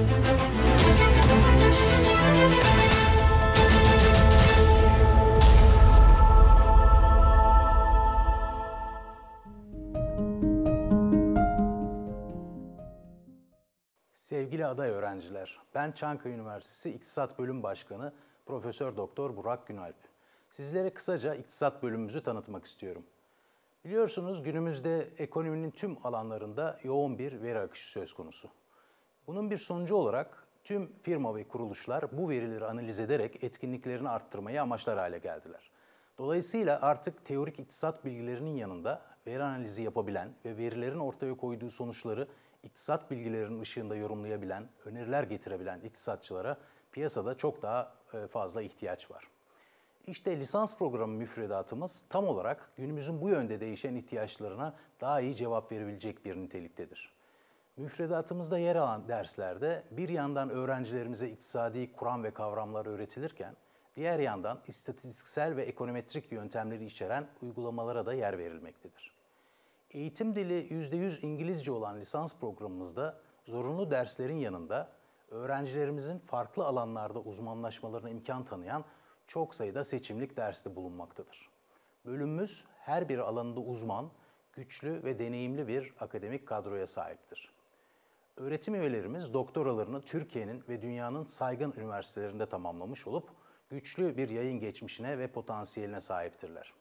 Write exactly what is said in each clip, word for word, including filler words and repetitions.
Sevgili aday öğrenciler, ben Çankaya Üniversitesi İktisat Bölüm Başkanı Profesör Doktor Burak Günalp. Sizlere kısaca iktisat bölümümüzü tanıtmak istiyorum. Biliyorsunuz günümüzde ekonominin tüm alanlarında yoğun bir veri akışı söz konusu. Bunun bir sonucu olarak tüm firma ve kuruluşlar bu verileri analiz ederek etkinliklerini arttırmayı amaçlar hale geldiler. Dolayısıyla artık teorik iktisat bilgilerinin yanında veri analizi yapabilen ve verilerin ortaya koyduğu sonuçları iktisat bilgilerinin ışığında yorumlayabilen, öneriler getirebilen iktisatçılara piyasada çok daha fazla ihtiyaç var. İşte lisans programı müfredatımız tam olarak günümüzün bu yönde değişen ihtiyaçlarına daha iyi cevap verebilecek bir niteliktedir. Müfredatımızda yer alan derslerde bir yandan öğrencilerimize iktisadi kuram ve kavramlar öğretilirken, diğer yandan istatistiksel ve ekonometrik yöntemleri içeren uygulamalara da yer verilmektedir. Eğitim dili yüzde yüz İngilizce olan lisans programımızda zorunlu derslerin yanında öğrencilerimizin farklı alanlarda uzmanlaşmalarına imkan tanıyan çok sayıda seçimlik ders de bulunmaktadır. Bölümümüz her bir alanında uzman, güçlü ve deneyimli bir akademik kadroya sahiptir. Öğretim üyelerimiz doktoralarını Türkiye'nin ve dünyanın saygın üniversitelerinde tamamlamış olup güçlü bir yayın geçmişine ve potansiyeline sahiptirler.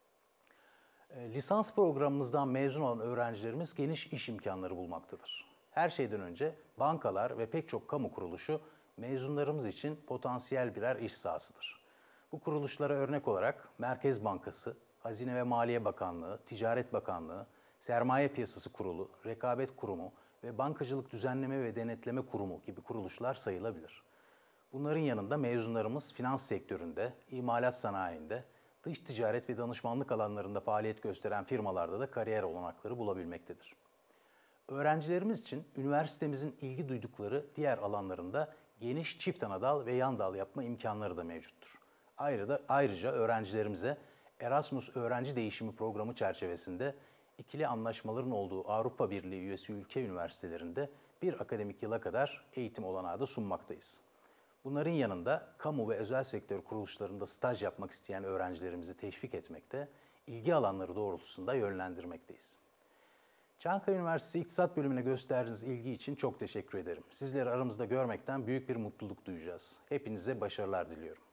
Lisans programımızdan mezun olan öğrencilerimiz geniş iş imkanları bulmaktadır. Her şeyden önce bankalar ve pek çok kamu kuruluşu mezunlarımız için potansiyel birer iş sahasıdır. Bu kuruluşlara örnek olarak Merkez Bankası, Hazine ve Maliye Bakanlığı, Ticaret Bakanlığı, Sermaye Piyasası Kurulu, Rekabet Kurumu ve Bankacılık Düzenleme ve Denetleme Kurumu gibi kuruluşlar sayılabilir. Bunların yanında mezunlarımız finans sektöründe, imalat sanayinde, dış ticaret ve danışmanlık alanlarında faaliyet gösteren firmalarda da kariyer olanakları bulabilmektedir. Öğrencilerimiz için üniversitemizin ilgi duydukları diğer alanlarında geniş çift anadal ve yan dal yapma imkanları da mevcuttur. Ayrıca, ayrıca öğrencilerimize Erasmus Öğrenci Değişimi Programı çerçevesinde ikili anlaşmaların olduğu Avrupa Birliği üyesi ülke üniversitelerinde bir akademik yıla kadar eğitim olanağı da sunmaktayız. Bunların yanında kamu ve özel sektör kuruluşlarında staj yapmak isteyen öğrencilerimizi teşvik etmekte, ilgi alanları doğrultusunda yönlendirmekteyiz. Çankaya Üniversitesi İktisat Bölümüne gösterdiğiniz ilgi için çok teşekkür ederim. Sizleri aramızda görmekten büyük bir mutluluk duyacağız. Hepinize başarılar diliyorum.